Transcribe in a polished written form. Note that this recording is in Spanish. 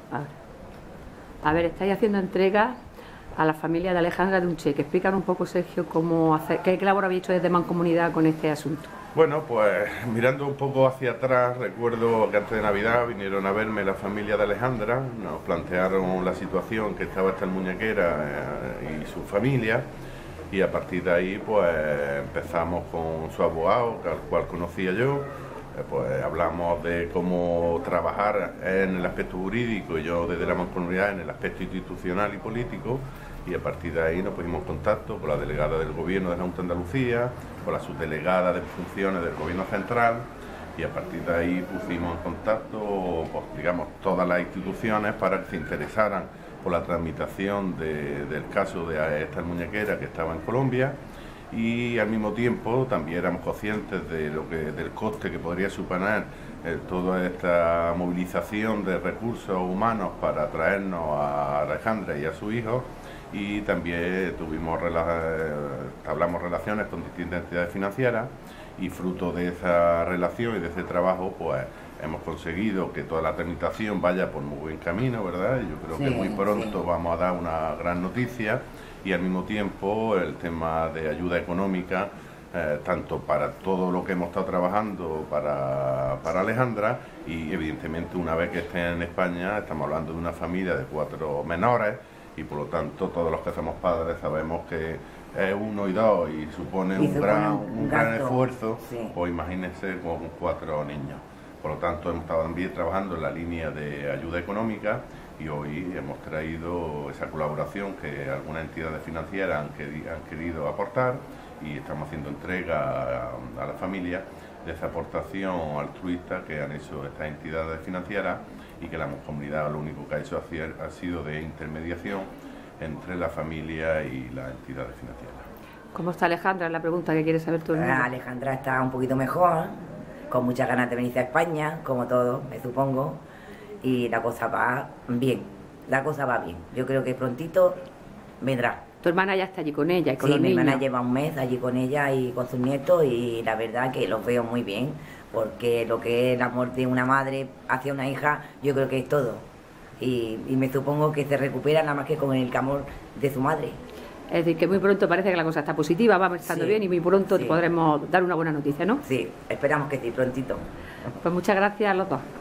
A ver, estáis haciendo entrega a la familia de Alejandra de un cheque. Explícanos un poco, Sergio, qué labor habéis hecho desde Mancomunidad con este asunto. Bueno, pues mirando un poco hacia atrás, recuerdo que antes de Navidad vinieron a verme la familia de Alejandra, nos plantearon la situación que estaba esta muñequera y su familia, y a partir de ahí pues empezamos con su abogado, al cual conocía yo, pues hablamos de cómo trabajar en el aspecto jurídico y yo desde la Mancomunidad en el aspecto institucional y político, y a partir de ahí nos pusimos en contacto con la delegada del Gobierno de la Junta de Andalucía, con la subdelegada de funciones del Gobierno Central, y a partir de ahí pusimos en contacto, pues, digamos, todas las instituciones para que se interesaran por la tramitación del caso de esta muñequera que estaba en Colombia, y al mismo tiempo también éramos conscientes del coste que podría suponer toda esta movilización de recursos humanos para traernos a Alejandra y a su hijo, y también hablamos relaciones con distintas entidades financieras, y fruto de esa relación y de ese trabajo pues hemos conseguido que toda la tramitación vaya por muy buen camino, ¿verdad? Yo creo que muy pronto vamos a dar una gran noticia, y al mismo tiempo el tema de ayuda económica, tanto para todo lo que hemos estado trabajando para Alejandra, y evidentemente una vez que esté en España estamos hablando de una familia de 4 menores, y por lo tanto todos los que somos padres sabemos que es 1 y 2 y supone un gran esfuerzo, pues imagínense con 4 niños. Por lo tanto hemos estado también trabajando en la línea de ayuda económica, y hoy hemos traído esa colaboración que algunas entidades financieras han querido aportar, y estamos haciendo entrega a la familia de esa aportación altruista que han hecho estas entidades financieras, y que la Mancomunidad lo único que ha hecho ha sido de intermediación entre la familia y las entidades financieras. ¿Cómo está Alejandra? Es la pregunta que quiere saber todo el mundo. Alejandra está un poquito mejor, con muchas ganas de venirse a España, como todos, me supongo, y la cosa va bien, yo creo que prontito vendrá. Tu hermana ya está allí con ella y con los niños. Sí, mi hermana lleva un mes allí con ella y con sus nietos, y la verdad que los veo muy bien, porque lo que es el amor de una madre hacia una hija, yo creo que es todo, y me supongo que se recupera nada más que con el amor de su madre. Es decir, que muy pronto parece que la cosa está positiva, va estando bien, y muy pronto podremos dar una buena noticia, ¿no? Sí, esperamos que sí, prontito. Pues muchas gracias a los dos.